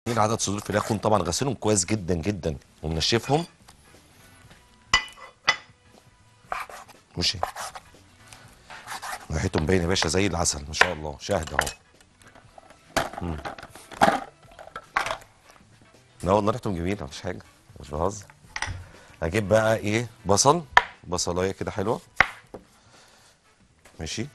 عدد صدور فراخ طبعا غسلهم كويس جدا جدا ومنشفهم. ماشي، ريحتهم باينه يا باشا زي العسل ما شاء الله، شاهد اهو. لا والله ريحتهم جميله مفيش حاجه، مش بهزر. هجيب بقى ايه، بصلايه كده حلوه. ماشي،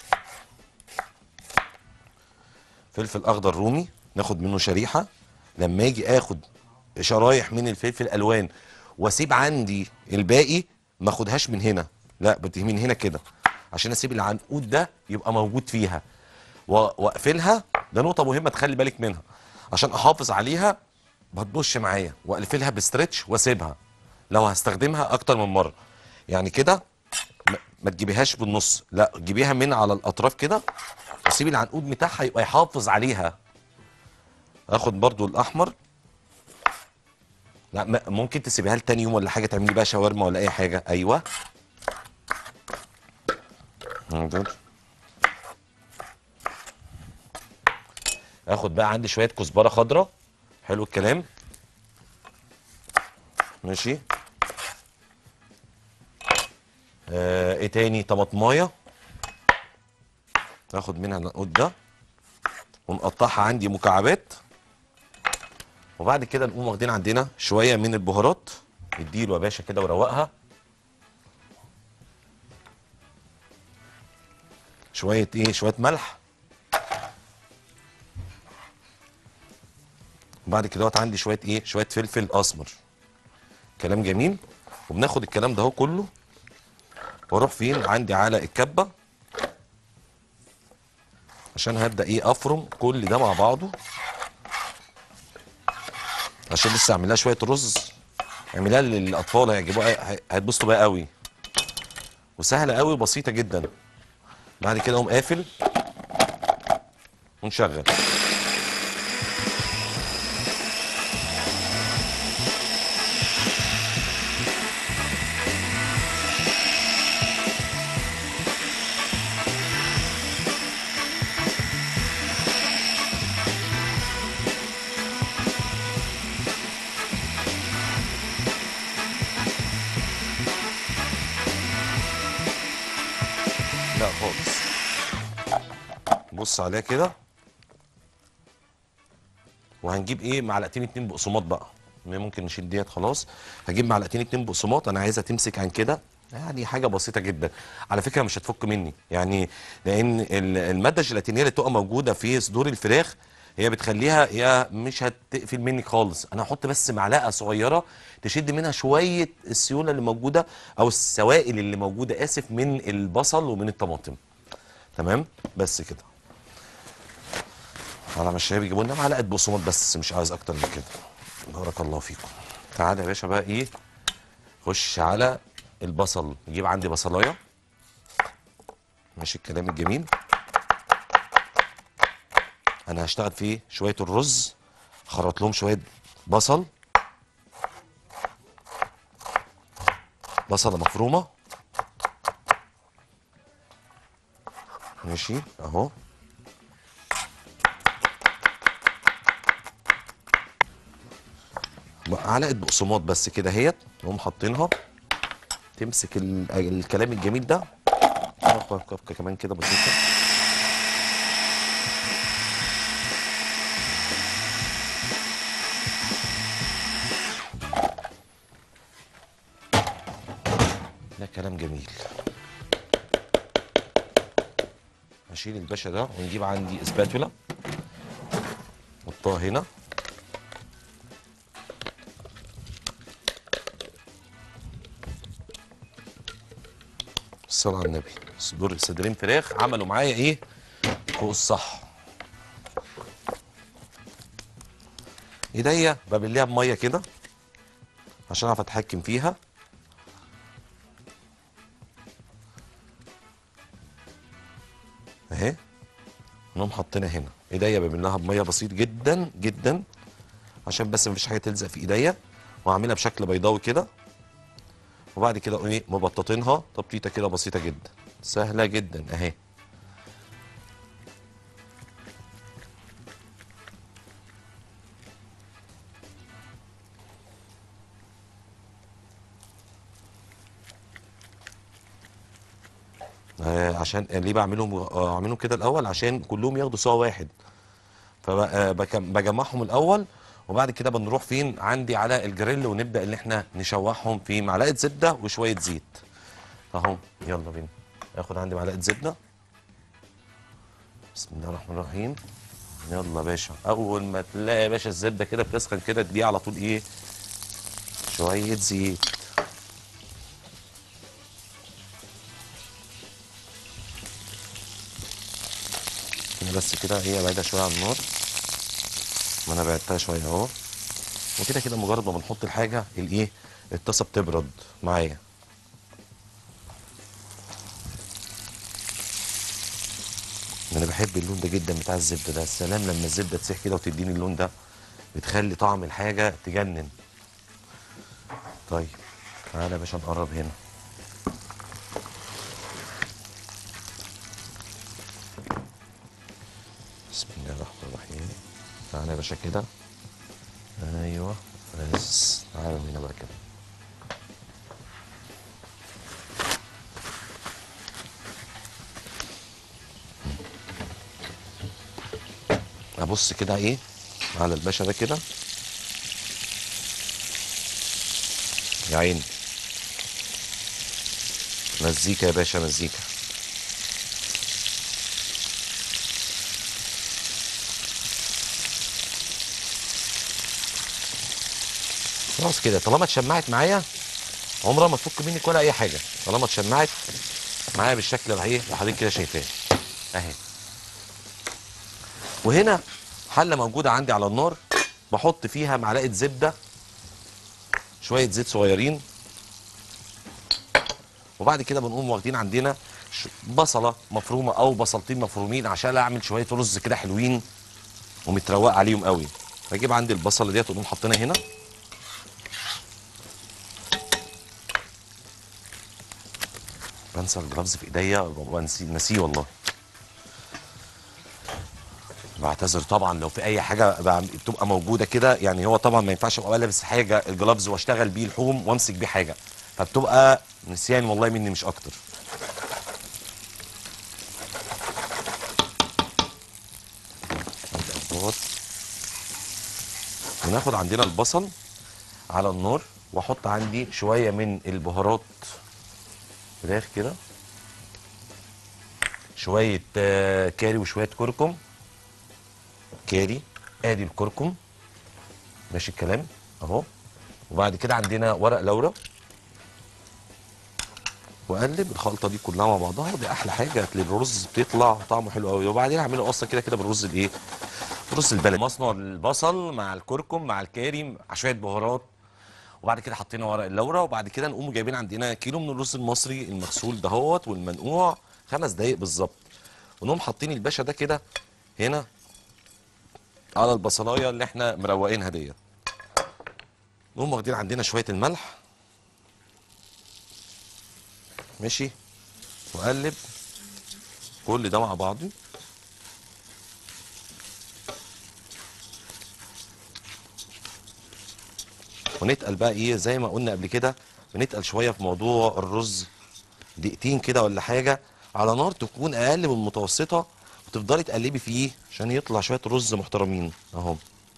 فلفل اخضر رومي ناخد منه شريحه. لما اجي اخد شرايح من الفلفل الالوان واسيب عندي الباقي، ما اخدهاش من هنا، لا بدي من هنا كده عشان اسيب العنقود ده يبقى موجود فيها واقفلها. ده نقطه مهمه تخلي بالك منها عشان احافظ عليها، ما تبوظش معايا، واقفلها بستريتش واسيبها لو هستخدمها اكتر من مره. يعني كده ما تجيبيهاش بالنص، لا تجيبيها من على الاطراف كده وسيبي العنقود بتاعها يبقى يحافظ عليها. اخد برضو الاحمر. لا ممكن تسيبيها لتاني يوم ولا حاجه، تعملي بقى شاورما ولا اي حاجه. ايوه حاضر. اخد بقى عندي شويه كزبره خضراء. حلو الكلام. ماشي. ايه تاني، طماطمايه ناخد منها العنقود ده ونقطعها عندي مكعبات. وبعد كده نقوم واخدين عندنا شويه من البهارات، اديله يا باشا كده وروقها. شويه ايه، شويه ملح. وبعد كده عندي شويه ايه، شويه فلفل اسمر. كلام جميل. وبناخد الكلام ده اهو كله واروح فين عندي على الكبه عشان هبدا ايه افرم كل ده مع بعضه، عشان لسه اعمل لها شويه رز. اعملها للاطفال هيعجبوها، هيتبسطوا بيها قوي، وسهله قوي وبسيطه جدا. بعد كده اقوم قافل ونشغل. لا خالص، بص عليها كده. وهنجيب ايه، معلقتين اتنين بقسماط بقى. ممكن نشيل ديت خلاص. هجيب معلقتين اتنين بقسماط، انا عايزها تمسك عن كده. يعني حاجه بسيطه جدا على فكره، مش هتفك مني يعني، لان الماده الجيلاتينيه اللي تبقى موجوده في صدور الفراخ هي بتخليها، هي مش هتقفل منك خالص. انا هحط بس معلقه صغيره تشد منها شويه السيوله اللي موجوده، او السوائل اللي موجوده اسف، من البصل ومن الطماطم. تمام، بس كده. على ما الشباب يجيبوا لنا معلقه بقسماط بس، مش عايز اكتر من كده. بارك الله فيكم. تعالى يا باشا بقى ايه، خش على البصل. نجيب عندي بصلايه. ماشي الكلام الجميل. انا هشتغل فيه شويه الرز، خرط لهم شويه بصل، بصله مفرومه. ماشي اهو. معلقه بقسماط بس كده اهيت، نقوم حاطينها تمسك الكلام الجميل ده. كمان كده بسيطه. ده كلام جميل. هشيل الباشا ده ونجيب عندي اسباتولا نحطها هنا. الصلاة على النبي. صدرين فراخ عملوا معايا ايه فوق الصح. ايديا ببليها بميه كده عشان اعرف اتحكم فيها. اهي، نقوم حاطينها هنا. ايديا ببلها بميه بسيط جدا جدا عشان بس مفيش حاجه تلزق في ايديا، واعملها بشكل بيضاوي كده. وبعد كده ايه مبططينها تبطيطه كده بسيطه جدا، سهله جدا اهي. عشان ليه اعملهم كده الاول عشان كلهم ياخدوا سوا واحد. فبجمعهم الاول، وبعد كده بنروح فين عندي على الجريل، ونبدا ان احنا نشوحهم في معلقه زبده وشويه زيت اهو. يلا بينا، اخد عندي معلقه زبده. بسم الله الرحمن الرحيم. يلا يا باشا، اول ما تلاقي يا باشا الزبده كده بتسخن كده اديها على طول ايه، شويه زيت. كده بس كده هي بعيده شويه عن النار، ما انا بعدتها شويه اهو. وكده كده مجرد ما بنحط الحاجه الايه، الطاسه بتبرد معايا. انا بحب اللون ده جدا بتاع الزبده ده، السلام لما الزبده تسيح كده وتديني اللون ده، بتخلي طعم الحاجه تجنن. طيب تعالى يا باشا نقرب هنا. بسم الله الرحمن الرحيم. تعالى يا باشا كده، ايوه بس تعالى هنا بقى كده. ابص كده ايه على الباشا ده كده، يا عيني مزيكا يا باشا مزيكا. خلاص كده طالما اتشمعت معايا عمرها ما تفك منك ولا اي حاجه، طالما اتشمعت معايا بالشكل اللي ايه اللي حضرتك كده شايفاه اهي. وهنا حله موجوده عندي على النار، بحط فيها معلقه زبده، شويه زيت صغيرين، وبعد كده بنقوم واخدين عندنا بصله مفرومه او بصلتين مفرومين عشان اعمل شويه رز كده حلوين ومتروق عليهم قوي. بجيب عندي البصله ديت ونقوم حاطينها هنا، بنسى الجلافز في ايديا نسيه والله، بعتذر طبعا لو في اي حاجه بتبقى موجوده كده، يعني هو طبعا ما ينفعش ابقى لابس حاجه الجلافز واشتغل بيه لحوم وامسك بيه حاجه، فبتبقى نسيان والله مني مش اكتر. وناخد عندنا البصل على النار، واحط عندي شويه من البهارات فراخ كده، شويه كاري وشويه كركم. كاري، ادي الكركم، ماشي الكلام اهو. وبعد كده عندنا ورق لورا، واقلب الخلطه دي كلها مع بعضها، دي احلى حاجه للرز، بتطلع طعمه حلو قوي. وبعدين اعمله اصلا كده كده بالرز الايه، الرز البلدي. مصنع البصل مع الكركم مع الكاري مع شويه بهارات، وبعد كده حطينا ورق اللورا، وبعد كده نقوم جايبين عندنا كيلو من الرز المصري المغسول دهوت والمنقوع 5 دقايق بالظبط، ونقوم حاطين الباشا ده كده هنا على البصلايه اللي احنا مروقينها ديت. نقوم واخدين عندنا شويه الملح، ماشي، واقلب كل ده مع بعضه. ونتقل بقى ايه زي ما قلنا قبل كده، بنتقل شويه في موضوع الرز، دقيقتين كده ولا حاجه على نار تكون اقل من المتوسطه، وتفضلي تقلبي فيه عشان يطلع شويه رز محترمين اهو.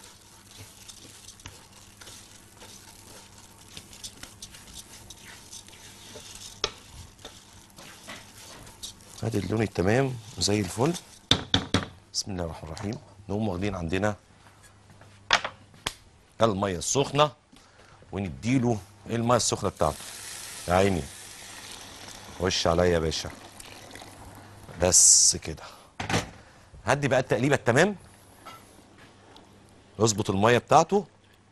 ادي اللون التمام زي الفل. بسم الله الرحمن الرحيم. نقوم واخدين عندنا الميه السخنه ونديله الميه السخنه بتاعته، يا عيني وش عليا يا باشا. بس كده هدي بقى التقليبه التمام، اظبط الميه بتاعته.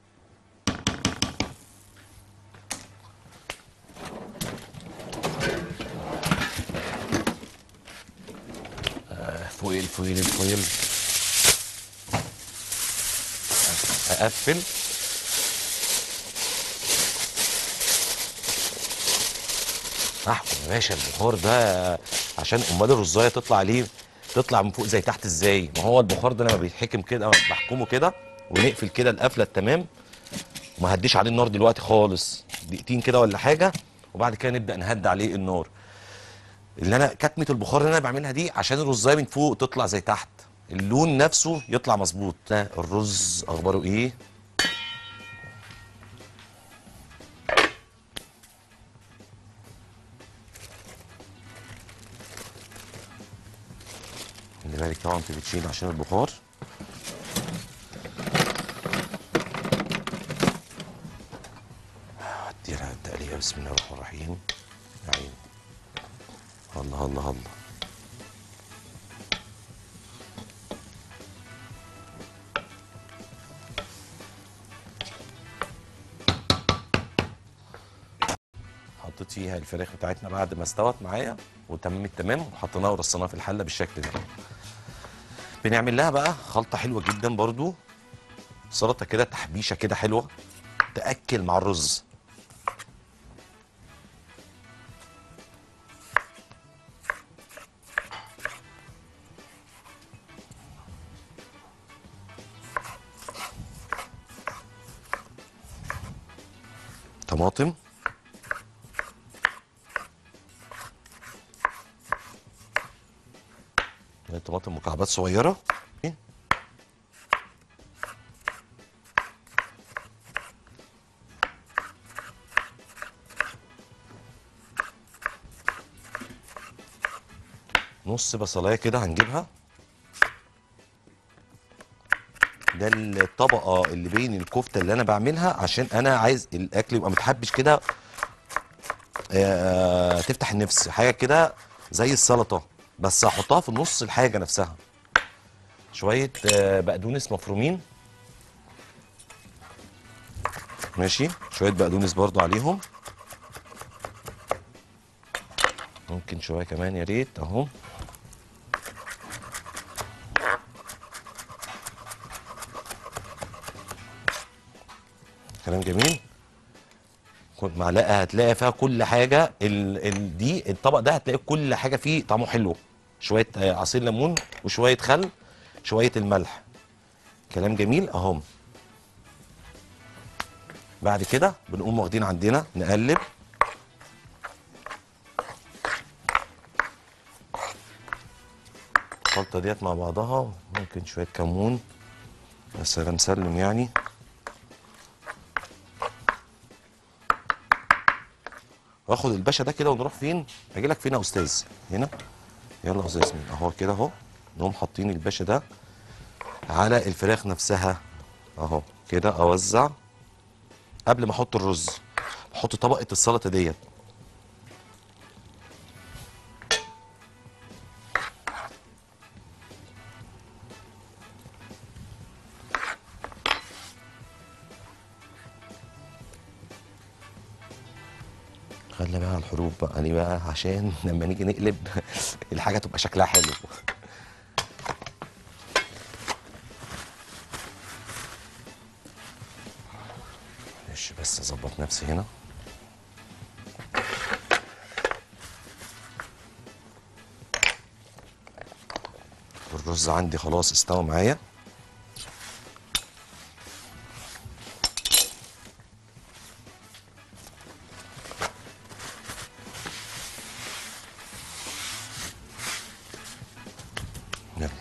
فويل فويل الفويل، اقفل. احكم يا باشا البخار ده، عشان امال الرزايه تطلع ليه، تطلع من فوق زي تحت ازاي؟ ما هو البخار ده لما بيتحكم كده بحكمه كده، ونقفل كده القفله التمام، وما هديش عليه النار دلوقتي خالص، دقيقتين كده ولا حاجه، وبعد كده نبدا نهدي عليه النار. اللي انا كتمه البخار اللي انا بعملها دي عشان الرزايه من فوق تطلع زي تحت، اللون نفسه يطلع مظبوط. ده الرز اخباره ايه؟ خلي بالك طبعا انت بتشيل عشان البخار. اديلها التقليه بسم الله الرحمن الرحيم. يا عيني. الله الله الله. حطيت فيها الفراخ بتاعتنا بعد ما استوت معايا وتمام التمام، وحطيناها ورصيناها في الحله بالشكل ده. بنعمل لها بقى خلطه حلوه جدا برضو، سلطه كده تحبيشه كده حلوه تاكل مع الرز. طماطم، طماطم مكعبات صغيره، نص بصلايه كده هنجيبها. ده الطبقه اللي بين الكفته اللي انا بعملها عشان انا عايز الاكل يبقى متحبش كده، تفتح النفس حاجه كده زي السلطه، بس هحطها في نص الحاجه نفسها. شويه بقدونس مفرومين، ماشي، شويه بقدونس برضو عليهم، ممكن شويه كمان يا ريت اهو. كلام جميل. خد معلقه هتلاقي فيها كل حاجه، دي الطبق ده هتلاقي كل حاجه فيه طعمه حلو. شويه عصير ليمون وشويه خل، شويه الملح. كلام جميل اهو. بعد كده بنقوم واخدين عندنا نقلب. الخلطه ديت مع بعضها، ممكن شويه كمون، يا سلام سلم يعني. واخد الباشا ده كده ونروح فين؟ اجي لك فين يا استاذ؟ هنا. يلا يا استاذ ياسمين اهو كده اهو. نقوم حاطين الباشا ده على الفراخ نفسها اهو كده، اوزع قبل ما احط الرز، احط طبقه السلطه ديت. خلي بقى الحروف بقى دي بقى عشان لما نيجي نقلب الحاجه تبقى شكلها حلو. معلش بس اظبط نفسي هنا. الرز عندي خلاص استوى معايا. يلا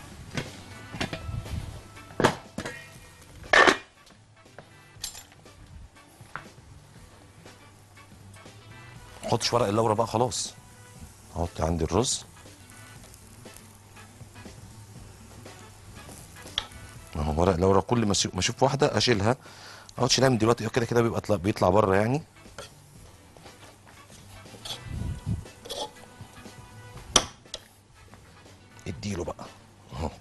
حطش ورق اللورا بقى خلاص. احط عندي الرز اهو. ورق اللورا كل ما اشوف واحده اشيلها، اقعد اشيلها من دلوقتي كده كده بيطلع بره يعني. اديله بقى اهو.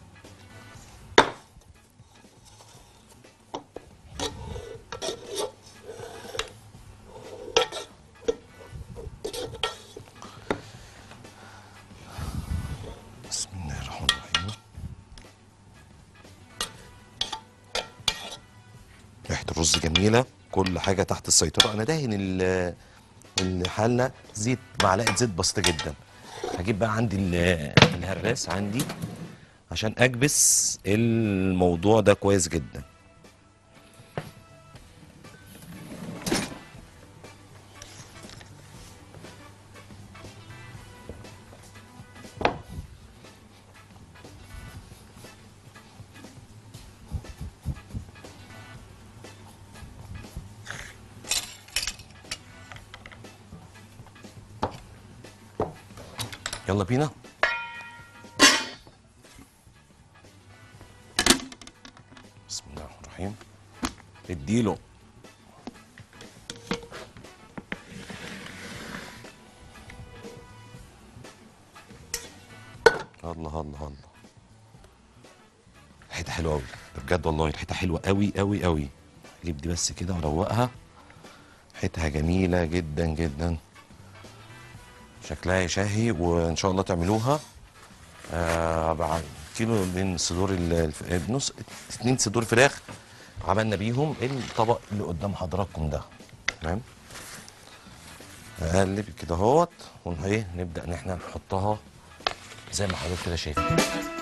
بسم الله الرحمن الرحيم. ريحه الرز جميله، كل حاجه تحت السيطره. انا داهن الحله زيت، معلقه زيت بسيطه جدا. هجيب بقى عندي الهراس عندي عشان اكبس الموضوع ده كويس جدا. يلا بينا. بسم الله الرحمن الرحيم. اديله. الله الله الله. الحته حلوه قوي بجد والله، الحته حلوه قوي قوي قوي. اجيب دي بس كده واروقها. حتها جميله جدا جدا، شكلها يشهي، وان شاء الله تعملوها. بعد كيلو من صدور نص 2 صدور فراخ عملنا بيهم الطبق اللي قدام حضراتكم ده. تمام. اقلب كده اهوت، ايه نبدا ان احنا نحطها زي ما حضرتك كده شايفين.